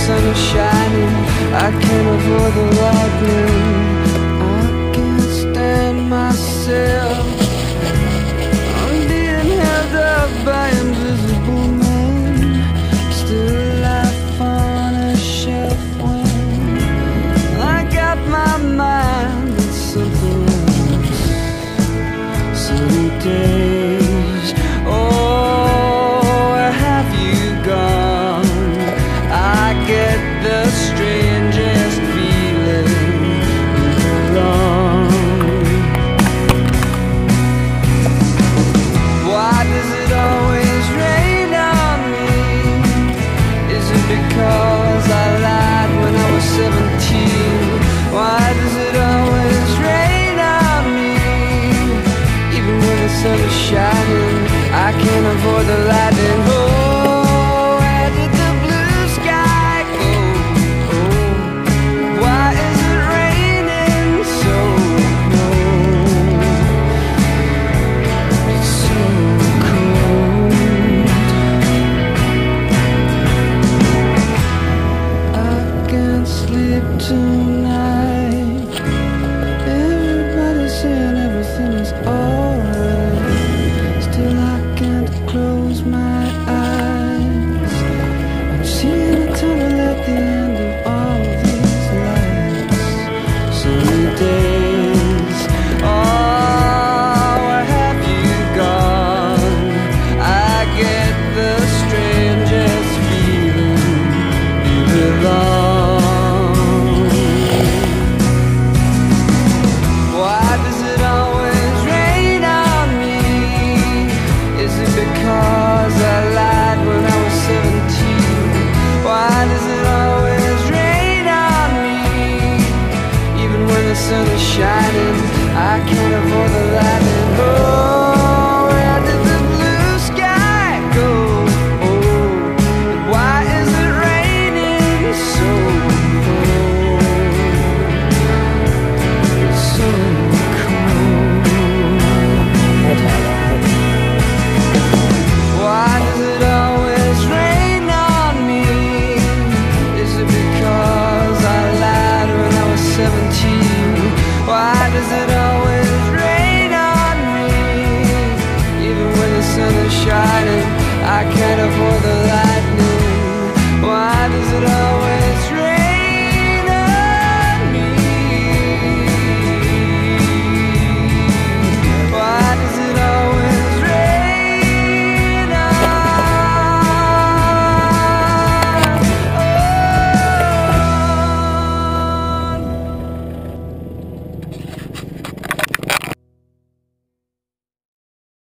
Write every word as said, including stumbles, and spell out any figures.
sun is shining, I can't avoid the lightning. I can't stand myself. I'm being held up by invisible men, still alive on a shelf when I got my mind at something else. Sunny days, oh, where have you gone? I get the strangest feeling alone. Why does it always rain on me? Is it because I lied when I was seventeen? Why does it always rain on me? Even when the sun is shining, I can't avoid the lightning. Oh, where did the blue sky go? Oh, why is it raining so cold? It's so cold. I can't sleep tonight.